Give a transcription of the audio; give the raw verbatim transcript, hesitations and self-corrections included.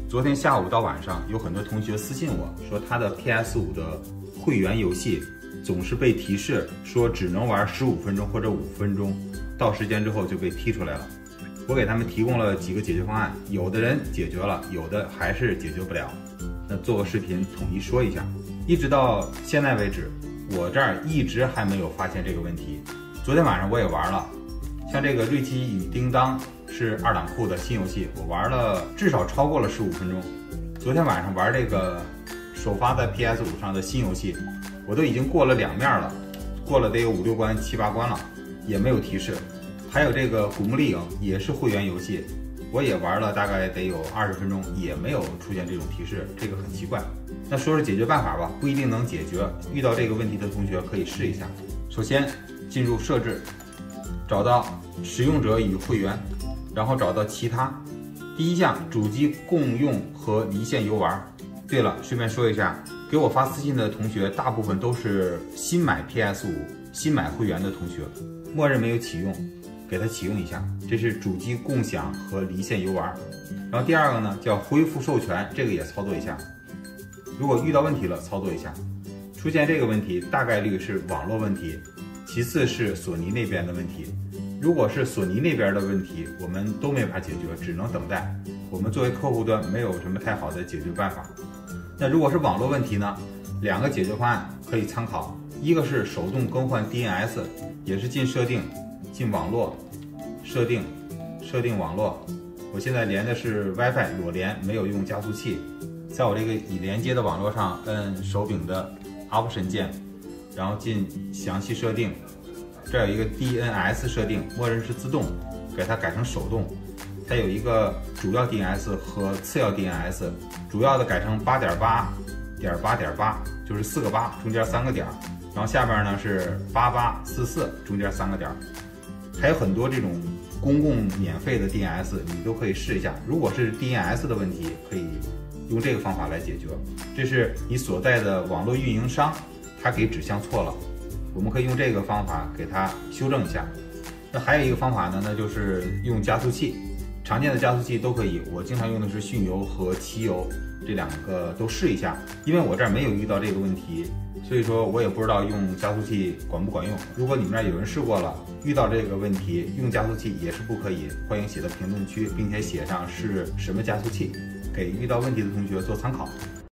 昨天下午到晚上，有很多同学私信我说，他的 P S 五 的会员游戏总是被提示说只能玩十五分钟或者五分钟，到时间之后就被踢出来了。我给他们提供了几个解决方案，有的人解决了，有的还是解决不了。那做个视频统一说一下。一直到现在为止，我这儿一直还没有发现这个问题。昨天晚上我也玩了，像这个《瑞奇与叮当》是二档库的新游戏，我玩了至少超过了十五分钟。昨天晚上玩这个首发在 P S 五 上的新游戏，我都已经过了两面了，过了得有五六关、七八关了，也没有提示。还有这个《古墓丽影》也是会员游戏，我也玩了大概得有二十分钟，也没有出现这种提示，这个很奇怪。那说说解决办法吧，不一定能解决，遇到这个问题的同学可以试一下。首先进入设置，找到使用者与会员，然后找到其他，第一项主机共用和离线游玩。对了，顺便说一下，给我发私信的同学大部分都是新买 P S 五、新买会员的同学，默认没有启用，给它启用一下。这是主机共享和离线游玩。然后第二个呢叫恢复授权，这个也操作一下。如果遇到问题了，操作一下。出现这个问题大概率是网络问题，其次是索尼那边的问题。如果是索尼那边的问题，我们都没法解决，只能等待。我们作为客户端没有什么太好的解决办法。那如果是网络问题呢，两个解决方案可以参考，一个是手动更换 D N S， 也是进设定，进网络，设定，设定网络。我现在连的是 WiFi 裸连，没有用加速器。在我这个已连接的网络上，摁手柄的 Option 键，然后进详细设定，这有一个 D N S 设定，默认是自动，给它改成手动。它有一个主要 D N S 和次要 D N S， 主要的改成 八点八点八点八， 就是四个八，中间三个点，然后下边呢是八八四四，中间三个点。还有很多这种公共免费的 D N S， 你都可以试一下。如果是 D N S 的问题，可以用这个方法来解决。这是你所在的网络运营商，他给指向错了，我们可以用这个方法给它修正一下。那还有一个方法呢，那就是用加速器，常见的加速器都可以。我经常用的是迅游和奇游，这两个都试一下。因为我这儿没有遇到这个问题，所以说我也不知道用加速器管不管用。如果你们那儿有人试过了，遇到这个问题用加速器也是不可以，欢迎写到评论区，并且写上是什么加速器，给遇到问题的同学做参考。